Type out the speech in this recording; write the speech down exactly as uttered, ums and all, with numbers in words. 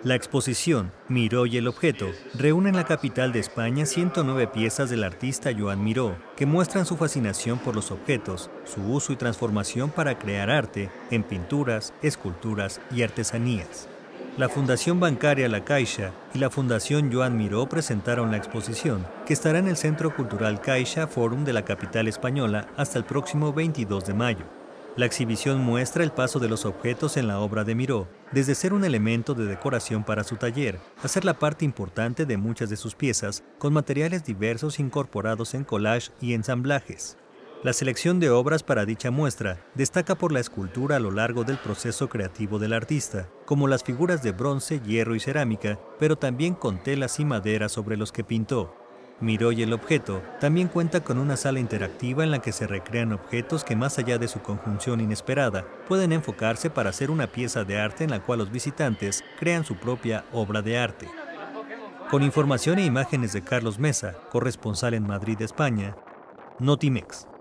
La exposición Miró y el objeto reúne en la capital de España ciento nueve piezas del artista Joan Miró, que muestran su fascinación por los objetos, su uso y transformación para crear arte en pinturas, esculturas y artesanías. La Fundación Bancaria La Caixa y la Fundación Joan Miró presentaron la exposición, que estará en el Centro Cultural Caixa Forum de la capital española hasta el próximo veintidós de mayo. La exhibición muestra el paso de los objetos en la obra de Miró, desde ser un elemento de decoración para su taller, a ser la parte importante de muchas de sus piezas, con materiales diversos incorporados en collage y ensamblajes. La selección de obras para dicha muestra destaca por la escultura a lo largo del proceso creativo del artista, como las figuras de bronce, hierro y cerámica, pero también con telas y madera sobre los que pintó. Miró y el objeto también cuenta con una sala interactiva en la que se recrean objetos que, más allá de su conjunción inesperada, pueden enfocarse para hacer una pieza de arte en la cual los visitantes crean su propia obra de arte. Con información e imágenes de Carlos Mesa, corresponsal en Madrid, España, Notimex.